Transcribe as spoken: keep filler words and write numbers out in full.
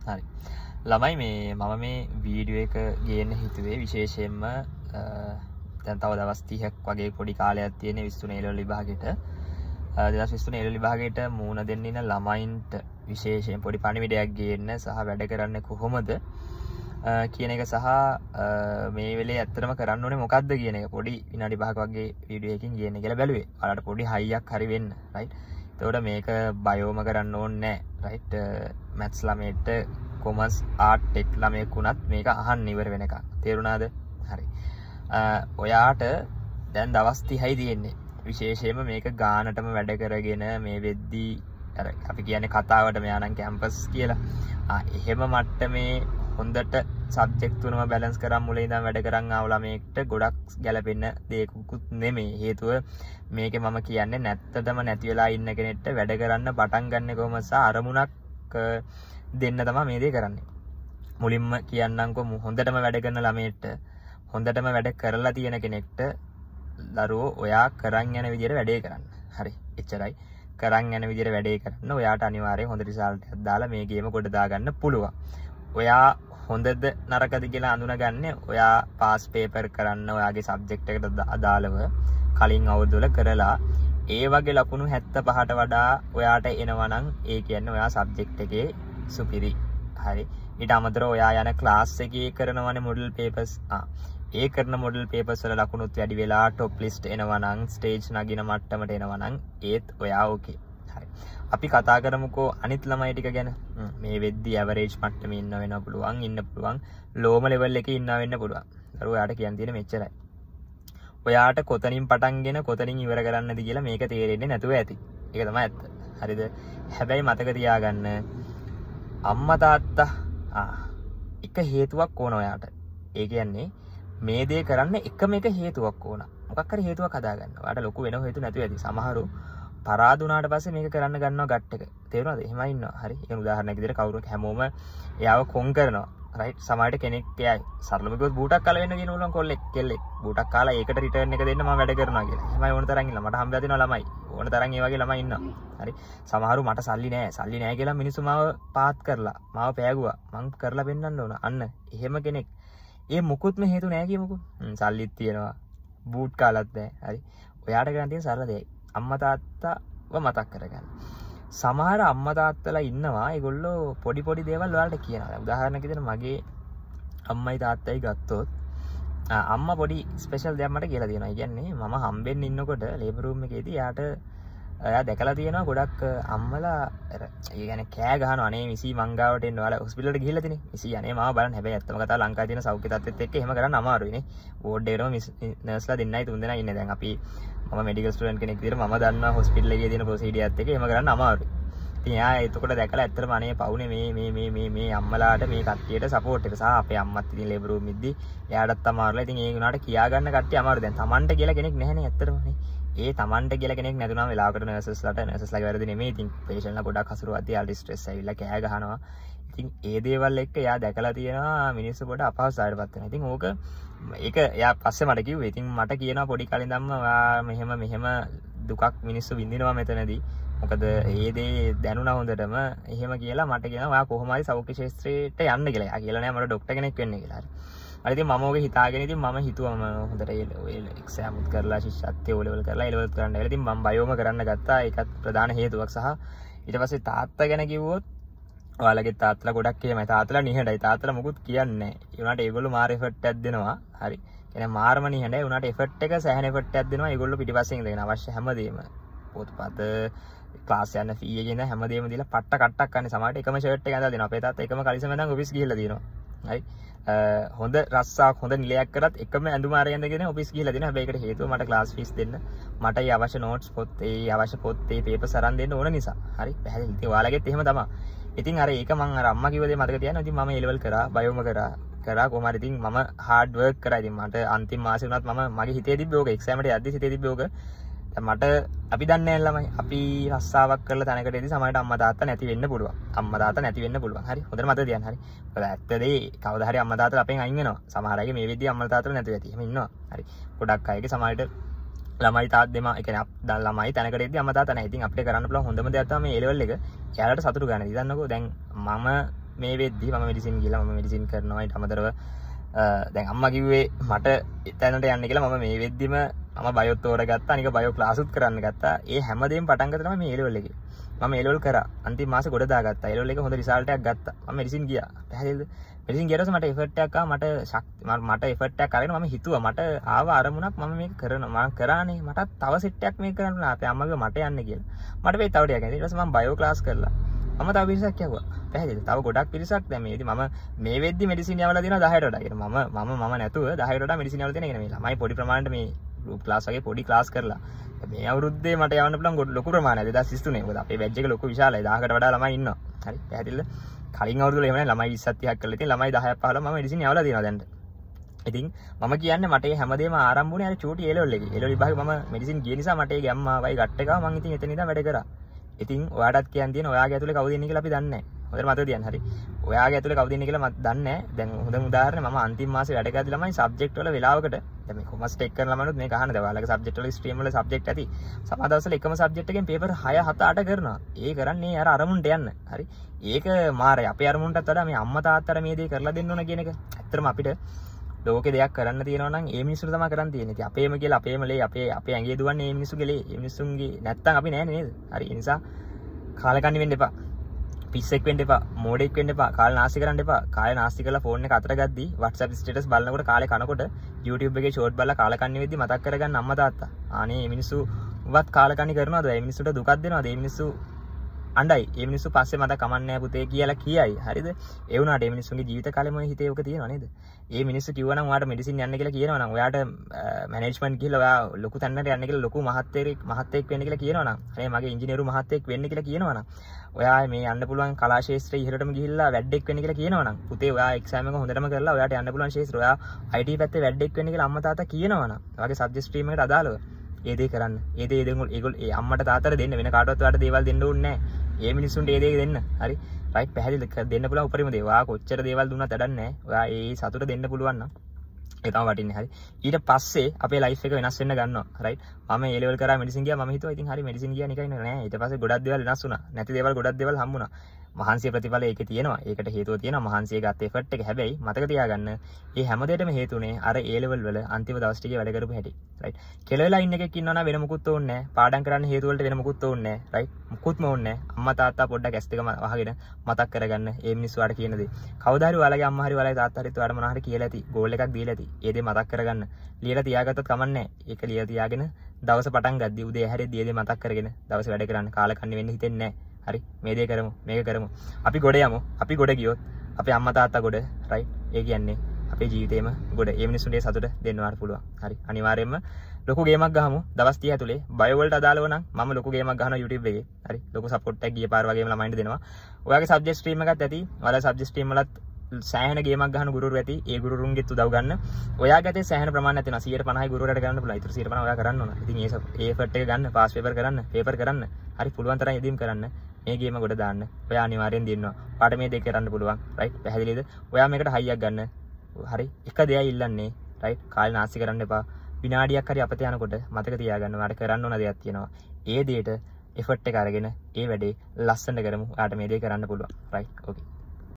හරි. ළමයි මේ මම මේ වීඩියෝ එක ගේන්න හිතුවේ විශේෂයෙන්ම දැන් තව දවස් තිහක් වගේ පොඩි කාලයක් තියෙන විස්තුන ඒ ලෙවල් විභාගෙට දෙදහස් විස්තුන ඒ ලෙවල් විභාගෙට මූණ දෙන්න ඉන්න ළමයින්ට විශේෂයෙන් පොඩි පණිවිඩයක් ගේන්න සහ වැඩ කරන්න කොහොමද කියන එක සහ මේ වෙලේ ඇත්තටම කරන්න ඕනේ මොකද්ද කියන එක පොඩි විනාඩි පහක වගේ වීඩියෝ එකකින් ගේන්න කියලා බැලුවේ. ඔයාලට පොඩි හයියක් හරි වෙන්න, රයිට්? එතකොට මේක බයෝම කරන්න ඕනේ නැහැ, රයිට්? මැත්ස් ළමයට කොමර්ස් ආර්ට් ටෙක් ළමයෙක් වුණත් මේක අහන්න ඉවර වෙනකන්. තේරුණාද? හරි. ඔයාට දැන් දවස් තිහයි තියෙන්නේ. විශේෂයෙන්ම මේක ගානටම වැඩ කරගෙන මේ වෙද්දී අර අපි කියන්නේ කතාවට මෙයා නම් කැම්පස් කියලා. ආ එහෙම මට්ටමේ හොඳට සබ්ජෙක්ට් තුනම බැලන්ස් කරන් මුලින් ඉඳන් වැඩ කරන් ආව ළමයෙක්ට ගොඩක් ගැළපෙන්න දෙයක්කුත් නෙමෙයි. හේතුව මේකේ මම කියන්නේ නැත්තටම නැති වෙලා ඉන්න කෙනෙක්ට වැඩ කරන්න පටන් ගන්න කොහොමද සහ අරමුණක් දෙන්න තමයි මේ දේ කරන්නේ. මුලින්ම කියන්නම්කො හොඳටම වැඩ කරන ළමයෙක්ට හොඳටම වැඩ කරලා තියෙන කෙනෙක්ට දරුවෝ ඔයා කරන් යන විදිහට වැඩේ කරන්න. හරි. එච්චරයි. කරන් යන විදිහට වැඩේ කරන්න ඔයාට අනිවාර්යයෙන් හොඳ රිසල්ට් එකක් දාලා මේ ගේම කොට දාගන්න පුළුවන්. ඔයා හොඳද නරකද කියලා අඳුනගන්නේ ඔයා පාස් පේපර් කරන්න ඔයාගේ සබ්ජෙක්ට් එකට අදාළව කලින් අවුරුදු වල කරලා ඒ වගේ ලකුණු හැත්තෑ පහට වඩා ඔයාට එනවා නම් ඒ කියන්නේ ඔයා සබ්ජෙක්ට් එකේ සුපිරි. හරි. ඊට අමතරව ඔයා යන ක්ලාස් එකේ කරනවනේ මොඩල් පේපර්ස්. ආ ඒ කරන මොඩල් පේපර්ස් වල ලකුණුත් වැඩි වෙලා টොප් ලිස්ට් එනවා නම් ස්ටේජ් නගින මට්ටමට එනවා නම් ඒත් ඔයා ඕකේ. හරි. අපි කතා කරමුකෝ අනිත් ළමයි ටික ගැන. මේ වෙද්දි ඇවරේජ් මට්ටමේ ඉන්න වෙන්න පුළුවන්, ඉන්න පුළුවන්. ලෝම ලෙවල් එකේ ඉන්න වෙන්න පුළුවන්. දරුවෝ ඔයාට කියන්න තියෙන මෙච්චරයි. ඔයාට කොතනින් පටන්ගෙන කොතනින් ඉවර කරන්නද කියලා මේක තේරෙන්නේ නැතුව ඇති. ඒක තමයි ඇත්ත. හරිද? හැබැයි මතක තියාගන්න අම්මා තාත්තා ආ එක හේතුවක් ඕන ඔයාට. ඒ කියන්නේ මේ දේ කරන්න එකම එක හේතුවක් ඕන. මොකක් හරි හේතුවක් හදාගන්න. ඔයාට ලොකු වෙන හේතු නැතුව ඇති. සමහරු පරාද වුණාට පස්සේ මේක කරන්න ගන්නවා ගට් එක. තේරුණාද? එහෙමයි ඉන්නවා. හරි. ඒ උදාහරණයක් විදිහට කවුරු හැමෝම එයාව කොන් කරනවා. රයිට්. සමහරට කෙනෙක් එයයි සරලව කිව්වොත් බූටක් කාලා වෙන්න කියන උලන් කොල්ලෙක් කෙල්ලෙක්. බූටක් කාලා ඒකට රිටර්න් එක දෙන්න මම වැඩ කරනවා කියලා. එහෙමයි ඕන තරම් ඉන්නවා. මට හම්බෙලා දෙනවා ළමයි. ඕන තරම් ඒ වගේ ළමයි ඉන්නවා. හරි. සමහරු මට සල්ලි නෑ. සල්ලි නෑ කියලා මිනිස්සු මාව පාත් කරලා මාව පෑගුවා. මං කරලා පෙන්නන්න ඕන. අන්න එහෙම කෙනෙක්. ඒ මුකුත්ම හේතු නෑ කියමුකෝ. සල්ලිත් තියෙනවා. බූට් කාලත් නෑ. හරි. ඔයාට කරන්න තියෙන සරල දෙයයි. අම්මා තාත්තව මතක් කරගන්න. සමහර අම්මා තාත්තලා ඉන්නවා ඒගොල්ලෝ පොඩි පොඩි දේවල් ඔයාලට කියනවා. උදාහරණයක් විදිහට මගේ අම්මයි තාත්තයි ගත්තොත් අම්මා පොඩි ස්පෙෂල් දෙයක් මට කියලා දෙනවා. ඒ කියන්නේ මම හම්බෙන්න ඉන්නකොට ලේබර් රූම් එකේදී යාට එයා දැකලා තියෙනවා ගොඩක් අම්මලා අර ඒ කියන්නේ කෑ ගහනවා අනේ මිසි මංගාවට එන්න ඔයාලා හොස්පිටල් එකට ගිහිල්ලා තිනේ මිසි අනේ මාව බලන්න. හැබැයි ඇත්තම කතාව ලංකාවේ තියෙන සෞඛ්‍ය තත්ත්වෙත් එක්ක එහෙම කරන්න අමාරුයි නේ. වෝඩ් එකේම නර්ස්ලා දෙන්නයි තුන් දෙනා ඉන්නේ. දැන් අපි මම මෙඩිකල් ස්ටුඩන්ට් කෙනෙක් විදිහට මම දන්නවා හොස්පිටල් එකේ තියෙන ප්‍රොසීඩියර්ත් එක එහෙම කරන්න අමාරුයි. ඉතින් එයා එතකොට දැකලා ඇත්තටම අනේ පවුනේ මේ මේ මේ මේ මේ අම්මලාට මේ කට්ටියට සපෝට් එක සහ අපේ අම්මත් ඉතින් ලේබර් රූම් ඉද්දි එයාටත් අමාරුලා. ඉතින් ඒ වුණාට කියා ගන්න කට්ටිය අමාරු. දැන් Tamanට කියලා කෙනෙක් නැහැනේ ඇත්තටම නේ. ඒ Tamanට කියලා කෙනෙක් නැතුනම වෙලාවකට නර්සස්ලාට නර්සස්ලාගේ වැරදි නෙමෙයි. ඉතින් පේෂන්ට්ලා ගොඩක් හසුරුවද්දී යාලි ස්ට්‍රෙස් ඇවිල්ලා කෑ ගහනවා. ඉතින් ඒ දේවල් එක්ක එයා දැකලා තියෙනවා මිනිස්සු පොඩ අපහසුතාවයටපත් වෙනවා. ඉතින් ඕක ඒක එයා පස්සේ මට කිව්වේ. ඉතින් මට කියනවා පොඩි කාලේ ඉඳන්ම ඔයා මෙහෙම මෙහෙම දුකක් මිනිස්සු විඳිනවා මෙතනදී. මොකද ඒ දේ දැනුණා හොඳටම එහෙම කියලා මට කියනවා ඔයා කොහොම හරි සෞඛ්‍ය ශාස්ත්‍රයට යන්න කියලා. එයා කියලා නෑ මට ડોක්ටර් කෙනෙක් වෙන්න කියලා. හරි. හරි ඉතින් මම ඕක හිතාගෙන ඉතින් මම හිතුවා මම හොඳට ඒ එක්සෑම් උත් කරලා ශිෂ්‍යත්වයේ ඕ ලෙවල් කරලා ඒ ලෙවල් කරන්න ඇවිල්ලා ඉතින් මම බයෝම කරන්න ගත්තා. ඒකත් ප්‍රධාන හේතුවක්. සහ ඊට පස්සේ තාත්තා ගැන කිව්වොත් ඔයාලගේ තාත්තලා ගොඩක් එහෙමයි. තාත්තලා නිහඬයි. තාත්තලා මොකුත් කියන්නේ නැහැ. ඒ වුණාට ඒගොල්ලෝ මාර එෆර්ට් එකක් දෙනවා. හරි. කියන්නේ මාරම නිහඬයි. ඒ වුණාට එෆර්ට් එක සෑහෙන එෆර්ට් එකක් දෙනවා. ඒගොල්ලෝ පිටිපස්සෙන් ඉඳගෙන අවශ්‍ය හැමදේම පොත්පත් ක්ලාස් යන ෆී එකේ ඉඳන් හැමදේම දීලා පට්ට කට්ටක් කන්නේ. සමහරට එකම ෂර්ට් එක ඇඳලා දෙනවා. අපේ තාත්තා එකම කලිසම ඉඳන් ඔෆිස් ගිහිල්ලා දිනවා. හරි. හොඳ රස්සාවක් හොඳ නිලයක් කරත් එකම ඇඳුම අරගෙන ඉඳගෙන ඔෆිස් ගිහිල්ලා දිනවා. හැබැයි ඒකට හේතුව මට ක්ලාස් ෆීස් දෙන්න. මට ඒ අවශ්‍ය නෝට්ස් පොත් ඒ අවශ්‍ය පොත් ඒ පේපර්ස් අරන් දෙන්න ඕන නිසා. හරි. පැහැදිලි. ඉතින් ඔයාලගෙත් එහෙම තමයි. ඉතින් අර ඒක මම අර අම්මා කිව්ව දේ මතක තියාගන්න. ඉතින් මම ඒ ලෙවල් කරා, බයෝම කරා. කරා කොහොම හරි ඉතින් මම හાર્ඩ් වර්ක් කරා. ඉතින් මට අන්තිම මාසේ වුණත් මම මගේ හිතේ තිබ්බේ ඕක එක්සෑම් එකට යද්දි හිතේ තිබ්බේ ඕක. දැන් මට අපි දන්නේ නැහැ ළමයි. අපි රස්සාවක් කරලා තැනකටදී සමහරට අම්මා තාත්තා නැති වෙන්න පුළුවන්. අම්මා තාත්තා නැති වෙන්න පුළුවන්. හරි. හොඳට මතක තියාගන්න. හරි. මොකද ඇත්තදී කවදා හරි අම්මා තාත්තලා අපෙන් අයින් වෙනවා. සමහර අයගේ මේ විදිහේ අම්මා තාත්තලා නැති වෙති. එහෙම ඉන්නවා. හරි. ගොඩක් අයගේ සමහරට ළමයි තාත් දෙම ඒ කියන්නේ ළමයි තැනකටදී අම්මා තාත්තා නැහැ. ඉතින් අපිට කරන්න පුළුවන් හොඳම දෙයක් තමයි මේ ඒ ලෙවල් එක. එයාලට සතුටු ගන්න. ඉතින් දන්නකෝ දැන් මම මේ වෙද්දි මම මෙඩිසින් ගිහලා මම මෙඩිසින් කරනවා ඊට අමතරව දැන් අම්මා කිව්වේ මට එතනට යන්න කියලා මම මේ වෙද්දිම මම බයෝ තෝරගත්තා අනික බයෝ ක්ලාස් උත් කරන්න ගත්තා ඒ හැමදේම පටන් ගත්තා තමයි මේ A level එකේ මම A level කරා අන්තිම මාසේ ගොඩ දාගත්තා A level එක හොඳ රිසල්ට් එකක් ගත්තා මම මෙඩිසින් ගියා පැහැදිලිද මෙඩිසින් ගියරස මට එෆර්ට් එකක් ආවා මට ශක්ති මට එෆර්ට් එකක් අරගෙන මම හිතුවා මට ආව අරමුණක් මම මේක කරනවා මම කරානේ මටත් තව සෙට් එකක් මේක කරන්න ඕන අපේ අම්මා කිව්වා මට යන්න කියලා මට වෙයි තව ටිකක් ඊට පස්සේ මම බයෝ ක්ලාස් කරලා මම තව පිරිසක් යවුවා පැහැදිලිද තව ගොඩක් පිරිසක් දැන් මේදී මම මේ වෙද්දි මෙඩිසින් යවලා දෙනවා දහයට වඩා කියන මම මම මම නැතුව දහයට වඩා මෙඩිසින් යවලා දෙන එක මේ ළමයි පොඩි ප්‍රමාණයට මේ ගෲප් ක්ලාස් වගේ පොඩි ක්ලාස් කරලා මේ අවුරුද්දේ මට යවන්න පුළුවන් ලොකු ප්‍රමාණයක් දෙදාස් විසිතුනේ මොකද අපේ බැච් එක ලොකු විශාලයි දහයකට වඩා ළමයි ඉන්නවා හරි පැහැදිලිද කලින් අවුරුදු වල එහෙම නැහැ ළමයි විස්සක් තිහක් කරලා ඉතින් ළමයි දහයක් පහළොව මම මෙඩිසින් යවලා දෙනවා දැන්ට ඉතින් මම කියන්නේ මට මේ හැමදේම ආරම්භ වුණේ අර චූටි A level එකේ A level විභාගේ මම මෙඩිසින් ගිය නිසා මට ඒ ගැම්ම ආවයි ගට් එක ආවා මම ඉතින් එතන ඉඳන් වැඩ කරා ඉතින් ඔයාටත් කියන්න තියෙන ඔයාගේ ඇතුලේ කවුද ඉන්නේ කියලා අපි දන්නේ නැහැ හොඳට මතක තියන්න හරි ඔයාගේ ඇතුලේ කවුද ඉන්නේ කියලා මම දන්නේ නැහැ දැන් හොඳම උදාහරණය මම අන්තිම මාසේ වැඩ කරද්දි ළමයි සබ්ජෙක්ට් වල වෙලාවකට දැන් මේ කොමර්ස් ටෙක් කරන ළමයිනුත් මේක අහන්න දැන් ඔයාලගේ සබ්ජෙක්ට් වල ස්ට්‍රීම් වල සබ්ජෙක්ට් ඇති සමහර දවස්වල එකම සබ්ජෙක්ට් එකෙන් පේපර් හය හත අට කරනවා ඒ කරන්නේ අර අරමුණට යන්න හරි ඒක මාරයි අපේ අරමුණටත් වඩා මේ අම්මා තාත්තට මේ දේ කරලා දෙන්න ඕන කියන එක ඇත්තටම අපිට ලෝකේ දෙයක් කරන්න තියෙනවා නම් ඒ මිනිස්සුන්ට තමයි කරන්න තියෙන්නේ. ඉතින් අපේම කියලා අපේම ලේ අපේ අපේ ඇඟේ දුවන්නේ මේ මිනිස්සුගේ ලේ. මේ මිනිස්සුන්ගේ නැත්තම් අපි නෑනේ නේද? හරි ඒ නිසා කාලකන්ණි වෙන්න එපා. පිස්සෙක් වෙන්න එපා. මෝඩෙක් වෙන්න එපා. කාල නාස්ති කරන්න එපා. කාලේ නාස්ති කරලා ෆෝන් එක අතට ගද්දී WhatsApp status බලනකොට කාලේ කනකොට YouTube එකේ short බලලා කාලකන්ණි වෙද්දි මතක් කරගන්න අම්මා තාත්තා. අනේ මේ මිනිස්සු වත් කාලකන්ණි කරනවද? මේ මිනිස්සුන්ට දුකක් දෙනවද? මේ මිනිස්සු අණ්ඩයි ඒ මිනිස්සු පස්සේ මට කමන්නේ පුතේ කියලා කියයි හරිද ඒ වුණාට මේ මිනිස්සුන්ගේ ජීවිත කාලෙම හිතේ ඔක තියෙනව නේද ඒ මිනිස්සු කිව්වනම් ඔයාට මෙඩිසින් යන්න කියලා කියනවා නම් ඔයාට මැනේජ්මන්ට් ගිහලා ඔයා ලොකු තැනකට යන්න කියලා ලොකු මහත්තයෙක් මහත්තයෙක් වෙන්න කියලා කියනවා නම් අනේ මගේ ඉංජිනේරු මහත්තයෙක් වෙන්න කියලා කියනවා නම් ඔයා මේ යන්න පුළුවන් කලා ශාස්ත්‍රයේ ඉහළටම ගිහිල්ලා වැඩෙක් වෙන්න කියලා කියනවා නම් පුතේ ඔයා එක්සෑම් එක හොඳටම කරලා ඔයාට යන්න පුළුවන් ශාස්ත්‍රය ඔයා I T පැත්තේ වැඩෙක් වෙන්න කියලා අම්මා තාත්තා කියනවා නම් ඔයාගේ සබ්ජෙක්ට් ස්ට්‍රීම් එකට අදාළව ඒ දේ කරන්න ඒ දේ ඒගොල්ලෝ ඒගොල්ලෝ ඒ අම්මට තාත්තට දෙන්න වෙන කාටවත් ඔයාට දේවල් දෙන්න ඕනේ නැහැ ඒ මිනිස්සුන්ට ඒ දේ දෙන්න හරි රයිට් පැහැදිලිද දෙන්න පුළුවන් උපරිම දේ ඔයා කොච්චර දේවල් දුන්නත් වැඩක් නැහැ ඔයා ඒ සතුට දෙන්න පුළුවන් නම් ඒ තමයි වටින්නේ හරි ඊට පස්සේ අපේ ලයිෆ් එක වෙනස් වෙන්න ගන්නවා රයිට් මම ඒ ලෙවල් කරා මෙඩිසින් ගියා මම හිතුවා ඉතින් හරි මෙඩිසින් ගියා නිකන් නෑ ඊට පස්සේ ගොඩක් දේවල් වෙනස් වුණා නැති දේවල් ගොඩක් දේවල් හම්බුණා මහන්සිය ප්‍රතිඵල ඒකේ තියෙනවා ඒකට හේතුව තියෙනවා මහන්සිය ගත්ත එෆර්ට් එක හැබැයි මතක තියාගන්න මේ හැම දෙයකම හේතුනේ අර A level වල අන්තිම දවස් ටිකේ වැඩ කරපු හැටි රයිට් කෙලවෙලා ඉන්න එකෙක් ඉන්නවා නම් වෙන මොකුත් ඕනේ නැහැ පාඩම් කරන්න හේතු වලට වෙන මොකුත් ඕනේ නැහැ රයිට් මොකුත්ම ඕනේ නැහැ අම්මා තාත්තා පොඩ්ඩක් ඇස් දෙක වහගෙන මතක් කරගන්න මේ මිනිස්සු වලට කියන දේ කවදා හරි ඔයාලගේ අම්මා හරි ඔයාලගේ තාත්තා හරි ඔයාලට මොනවා හරි කියලා ඇති ගෝල් එකක් දීලා ඇති ඒ දේ මතක් කරගන්න ලියලා තියාගත්තත් කමක් නැහැ ඒක ලියලා තියාගෙන දවස පටන් ගද්දි උදේ හැරෙද්දි ඒ දේ මතක් කරගෙන දවස් වැඩ කරන්න කාලකන්ණි වෙන්න හිතෙන්නේ නැහැ හරි මේ දේ කරමු මේක කරමු අපි ගොඩ යමු අපි ගොඩ ගියොත් අපේ අම්මා තාත්තා ගොඩ රයිට් ඒ කියන්නේ අපේ ජීවිතේම ගොඩ ඒ මිනිස්සුන්ට සතුට දෙන්න වාර පුළුවන් හරි අනිවාර්යයෙන්ම ලොකු ගේමක් ගහමු දවස් තිහ ඇතුලේ බයෝ වලට අදාළව නම් මම ලොකු ගේමක් ගහනවා YouTube එකේ හරි ලොකු සපෝට් එකක් ගිය පාර වගේම ළමයින්ට දෙනවා ඔයාගේ සබ්ජෙක්ට් ස්ට්‍රීම් එකත් ඇති ඔයාලා සබ්ජෙක්ට් ස්ට්‍රීම් වලත් සෑහෙන ගේමක් ගහන ගුරුවරු ඇති ඒ ගුරුවරුන්ගෙත් උදව් ගන්න ඔයාගේ ඇතේ සෑහෙන ප්‍රමාණයක් තියෙනවා සියයට පනහයි ගුරුවරයාට ගන්න පුළුවන් ඊට සියයට පනහ ඔයා කරන්න ඕන ඉතින් ඒ ඒ එෆර්ට් එක ගන්න පාස් පේපර් කරන්න පේපර් කරන්න හරි පුළුවන් තරම් යෙදීම් කරන්න මේ ගේම ගොඩ දාන්න ඔයා අනිවාර්යෙන් දිනනවා පාට මේ දෙක කරන්න පුළුවන් රයිට් පැහැදිලිද ඔයා මේකට හයියක් ගන්න හරි එක දෙයයි ඉල්ලන්නේ රයිට් කාලේ නාස්ති කරන්න එපා විනාඩියක් හරි අපතේ යනකොට මතක තියාගන්න ඔයාට කරන්න ඕන දෙයක් තියෙනවා ඒ දෙයට එෆර්ට් එක අරගෙන ඒ වැඩේ ලස්සනට කරමු ඔයාට මේ දේ කරන්න පුළුවන් රයිට් ඕකේ